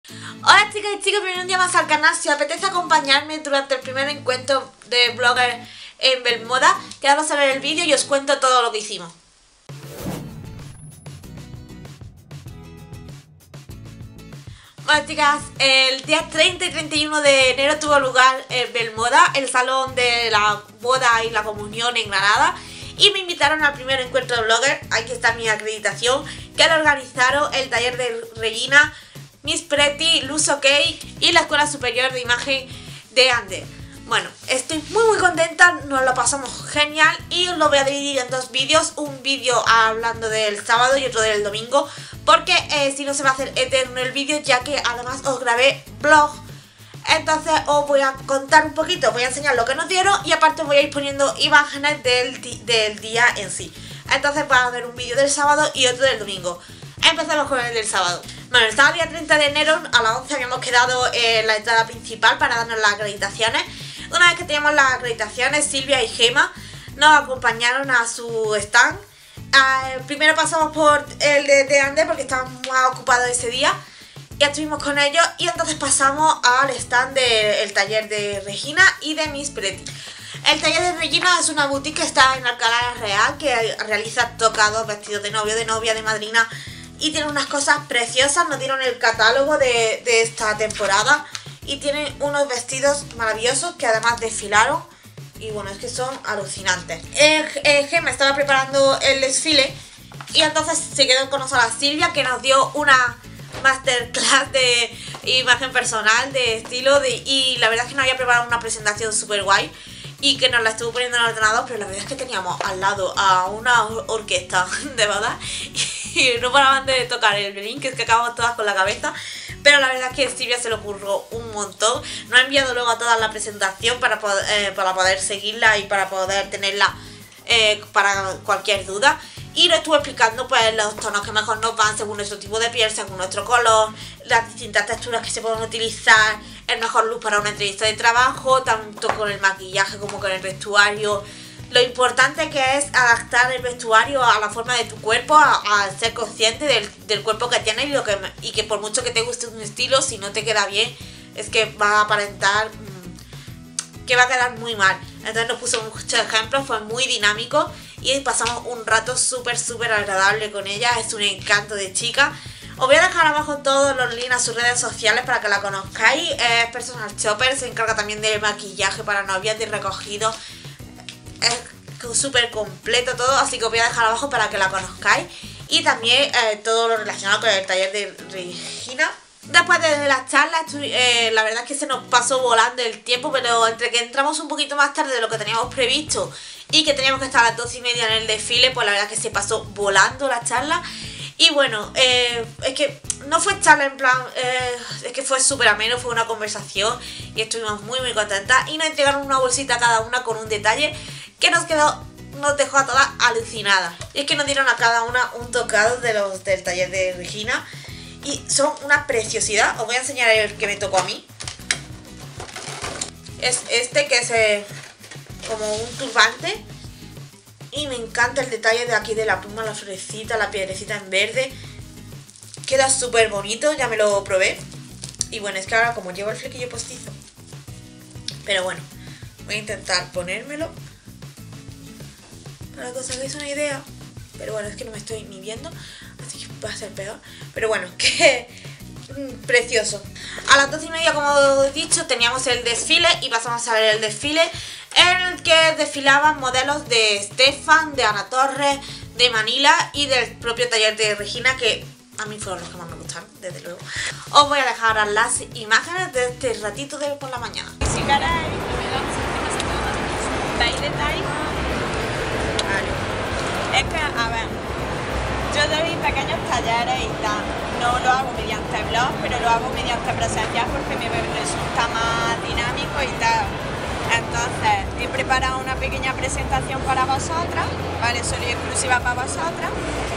Hola chicas y chicos, bienvenidos un día más al canal. Si os apetece acompañarme durante el primer encuentro de blogger en Belmoda, quedaros a ver el vídeo y os cuento todo lo que hicimos. Bueno chicas, el día 30 y 31 de enero tuvo lugar en Belmoda, el salón de la boda y la comunión en Granada, y me invitaron al primer encuentro de blogger. Aquí está mi acreditación, que lo organizaron el taller de Regina, Miss Pretty, Luz OK y la Escuela Superior de Imagen de Ander. Bueno, estoy muy contenta, nos lo pasamos genial y os lo voy a dividir en dos vídeos, un vídeo hablando del sábado y otro del domingo, porque si no se va a hacer eterno el vídeo, ya que además os grabé vlog. Entonces os voy a contar un poquito, voy a enseñar lo que nos dieron y aparte voy a ir poniendo imágenes del día en sí. Entonces va a haber un vídeo del sábado y otro del domingo. Empezamos con el del sábado. Bueno, el sábado día 30 de enero a las 11 habíamos quedado en la entrada principal para darnos las acreditaciones. Una vez que teníamos las acreditaciones, Silvia y Gema nos acompañaron a su stand. Primero pasamos por el de Ander porque estábamos más ocupados ese día. Ya estuvimos con ellos y entonces pasamos al stand del taller de Regina y de Miss Pretty. El taller de Regina es una boutique que está en Alcalá Real, que realiza tocados, vestidos de novio, de novia, de madrina, y tiene unas cosas preciosas. Nos dieron el catálogo de esta temporada y tienen unos vestidos maravillosos que además desfilaron y bueno, es que son alucinantes. Gemma estaba preparando el desfile y entonces se quedó con nosotros Silvia, que nos dio una masterclass de imagen personal, de estilo, y la verdad es que nos había preparado una presentación súper guay y que nos la estuvo poniendo en el ordenador, pero la verdad es que teníamos al lado a una orquesta de verdad y no paraban de tocar el violín, que es que acabamos todas con la cabeza. Pero la verdad es que Silvia se le ocurrió un montón. Nos ha enviado luego a toda la presentación para poder seguirla y para poder tenerla para cualquier duda. Y nos estuvo explicando pues los tonos que mejor nos van según nuestro tipo de piel, según nuestro color, las distintas texturas que se pueden utilizar, el mejor look para una entrevista de trabajo, tanto con el maquillaje como con el vestuario. Lo importante que es adaptar el vestuario a la forma de tu cuerpo, a ser consciente del cuerpo que tienes y que por mucho que te guste un estilo, si no te queda bien, es que va a aparentar que va a quedar muy mal. Entonces nos puso muchos ejemplos, fue muy dinámico y pasamos un rato súper agradable con ella. Es un encanto de chica. Os voy a dejar abajo todos los links a sus redes sociales para que la conozcáis. Es personal shopper, se encarga también de maquillaje para novias, de recogido. Es súper completo todo, así que os voy a dejar abajo para que la conozcáis. Y también todo lo relacionado con el taller de Regina. Después de las charlas, la verdad es que se nos pasó volando el tiempo, pero entre que entramos un poquito más tarde de lo que teníamos previsto y que teníamos que estar a las 12:30 en el desfile, pues la verdad es que se pasó volando la charla. Y bueno, es que no fue charla en plan, es que fue súper ameno, fue una conversación y estuvimos muy contentas. Y nos entregaron una bolsita cada una con un detalle que nos dejó a todas alucinadas. Y es que nos dieron a cada una un tocado del taller de Regina y son una preciosidad. Os voy a enseñar el que me tocó a mí. Es este, que es como un turbante. Y me encanta el detalle de aquí de la pluma, la florecita, la piedrecita en verde. Queda súper bonito, ya me lo probé. Y bueno, es que ahora como llevo el flequillo postizo. Pero bueno, voy a intentar ponérmelo para que os hagáis una idea. Pero bueno, es que no me estoy ni viendo, así que va a ser peor. Pero bueno, que precioso. A las 12:30, como he dicho, teníamos el desfile y pasamos a ver el desfile en el que desfilaban modelos de Stefan, de Ana Torres, de Manila y del propio taller de Regina, que a mí fueron los que más me gustaron, desde luego. Os voy a dejar las imágenes de este ratito de por la mañana. Si queréis, ¿veis detalles? Vale. Es que, a ver, yo doy pequeños talleres y tal. No lo hago mediante blog, pero lo hago mediante presencial porque me resulta más dinámico y tal. Entonces, he preparado una pequeña presentación para vosotras, ¿vale? Solo y exclusiva para vosotras.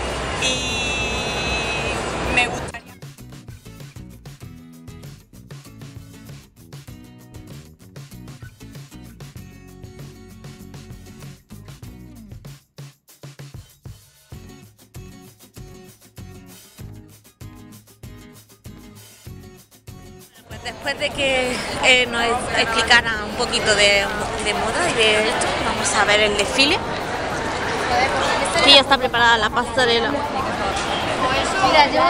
Y me gustaría... Después de que nos explicara un poquito de moda y de esto, vamos a ver el desfile. Y ya está preparada la pasarela. Mira, yo...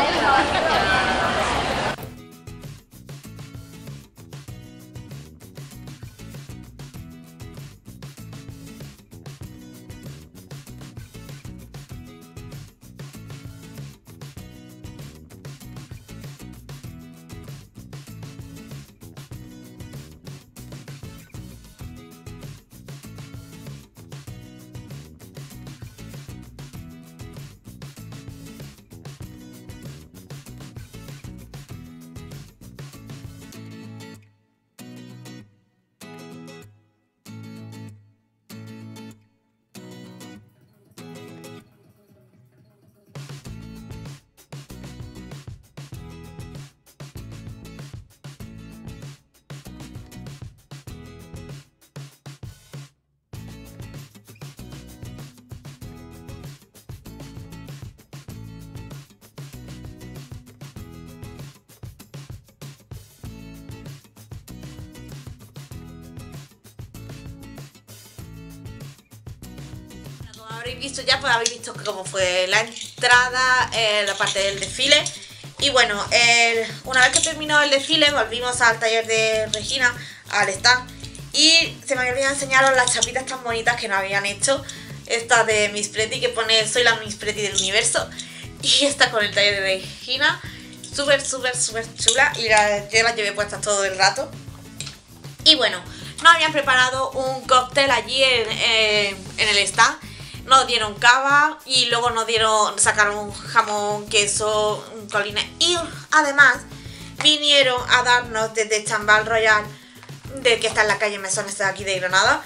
Habréis visto ya, pues habéis visto cómo fue la entrada, la parte del desfile. Y bueno, una vez que terminó el desfile volvimos al taller de Regina, al stand. Y se me había olvidado enseñaros las chapitas tan bonitas que nos habían hecho. Esta de Miss Pretty, que pone soy la Miss Pretty del universo. Y esta con el taller de Regina, súper chula. Y yo las llevé puestas todo el rato. Y bueno, nos habían preparado un cóctel allí en el stand. Nos dieron cava y luego sacaron un jamón, queso, un colina. Y además vinieron a darnos desde Chambal Royal, que está en la calle Mesón, de aquí de Granada,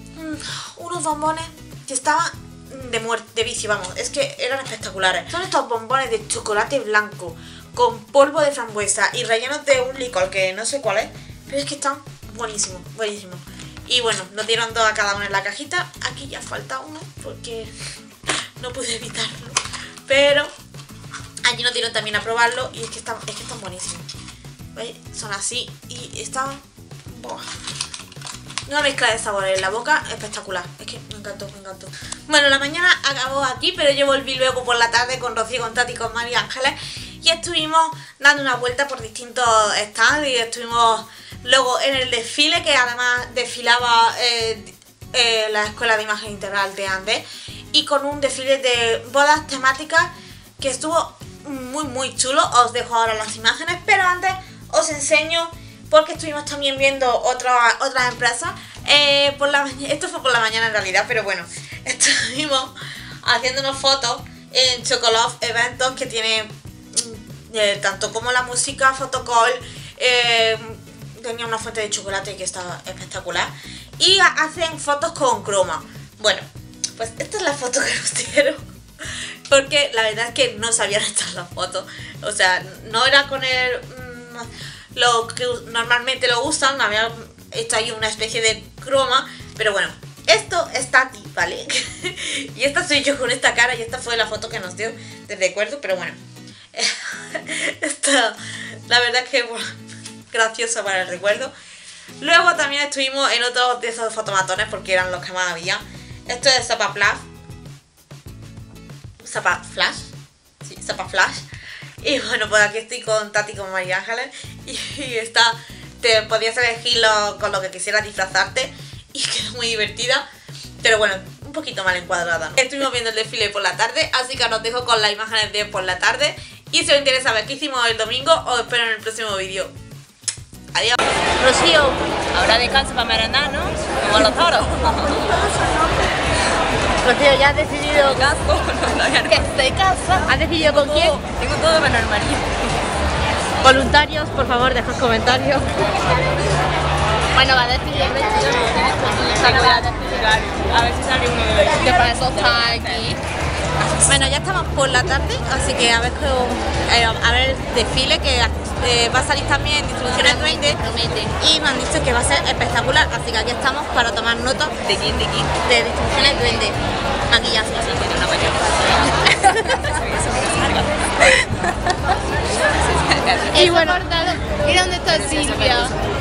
unos bombones que estaban de vicio, vamos. Es que eran espectaculares. Son estos bombones de chocolate blanco con polvo de frambuesa y rellenos de un licor que no sé cuál es, pero es que están buenísimos. Y bueno, nos dieron 2 a cada uno en la cajita. Aquí ya falta uno porque no pude evitarlo. Pero allí nos dieron también a probarlo y es que están buenísimos. ¿Veis? Son así y están... ¡buah! Una mezcla de sabores en la boca espectacular. Es que me encantó. Bueno, la mañana acabó aquí, pero yo volví luego por la tarde con Rocío, con Tati, con María Ángeles. Y estuvimos dando una vuelta por distintos stands y estuvimos... Luego en el desfile, que además desfilaba la Escuela de Imagen Integral de Andes, y con un desfile de bodas temáticas que estuvo muy chulo. Os dejo ahora las imágenes, pero antes os enseño, porque estuvimos también viendo otras empresas. Esto fue por la mañana en realidad, pero bueno, estuvimos haciéndonos fotos en Chocolove Eventos, que tiene tanto como la música, fotocall, tenía una fuente de chocolate que estaba espectacular. Y hacen fotos con croma. Bueno, pues esta es la foto que nos dieron. Porque la verdad es que no sabían estas las fotos. O sea, no era con lo que normalmente lo usan. Había hecho ahí una especie de croma. Pero bueno, esto está aquí, ¿vale? Y esta soy yo con esta cara. Y esta fue la foto que nos dio de recuerdo. Pero bueno, la verdad es que... bueno, graciosa para el recuerdo. Luego también estuvimos en otros de esos fotomatones, porque eran los que más había. Esto es Zapa Flash. Sí, Zapa Flash. Y bueno, pues aquí estoy con Tati, con María Ángeles. Y te podías elegir con lo que quisieras disfrazarte. Y quedó muy divertida. Pero bueno, un poquito mal encuadrada, ¿no? Estuvimos viendo el desfile por la tarde, así que os dejo con las imágenes de por la tarde. Y si os interesa ver qué hicimos el domingo, os espero en el próximo vídeo. Adiós. Rocío, Ahora descanso para merendar, ¿no? Como los toros. Rocío, ¿ya has decidido? Que estoy cansada. ¿Has decidido con quién? Tengo todo menos el marido. Voluntarios, por favor, dejad comentarios. Bueno, va a decidir el vestido. A ver si sale uno de ellos. Que para eso está aquí. Bueno, ya estamos por la tarde, así que a ver el desfile, que va a salir también Distribuciones Duende, y me han dicho que va a ser espectacular, así que aquí estamos para tomar nota. ¿De quién? ¿De quién? De Distribuciones Duende. Maquillaje. Tiene una mayor. Y bueno, Mira dónde está Silvia.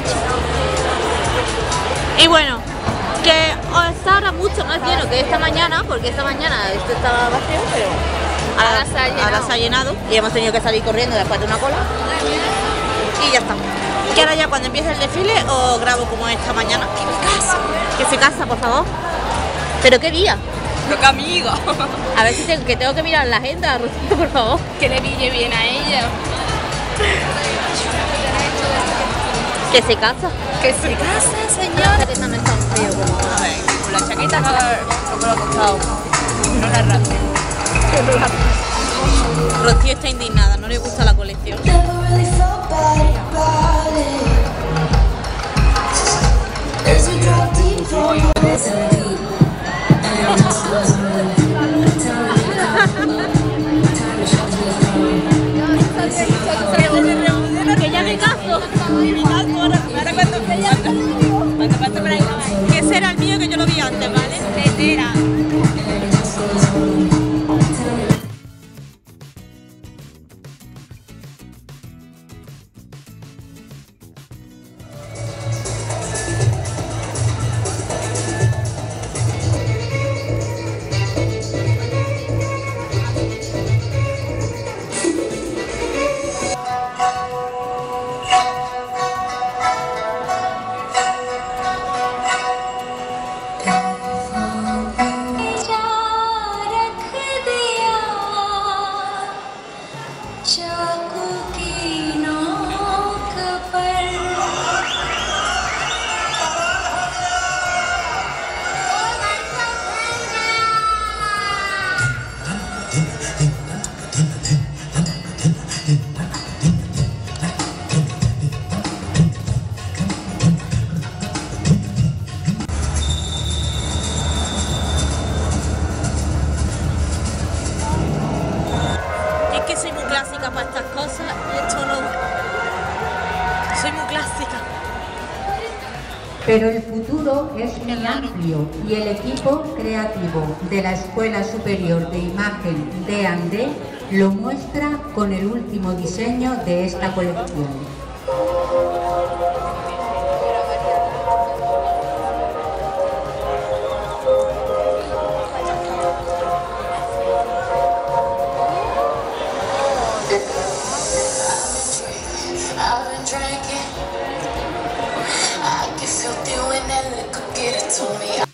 Y bueno, que está ahora mucho más lleno que esta mañana, porque esta mañana esto estaba vacío, pero ahora se ha llenado y hemos tenido que salir corriendo después de una cola. Y ya está. Que ahora ya cuando empiece el desfile os grabo como esta mañana. Que se casa, por favor. ¿Pero qué día? Pero qué amiga. A ver si que tengo que mirar la agenda, Rocío, por favor. Que le pille bien a ella. Que se casa. Que se casa, señora. Que no está frío. A ver, con la chaqueta no me lo ha costado. No la raspe. Rocío está indignada, no le gusta la colección. Que ya me caso. Ahora cuando pase por ahí, Que ese era el mío que yo lo vi antes, ¿vale? entera. Es que soy muy clásica para estas cosas y esto no. Soy muy clásica. Pero el futuro es muy amplio y el equipo creativo de la Escuela Superior de Imagen D&D lo muestra con el último diseño de esta colección. I've been drinking. I get filthy when that liquor get it to me.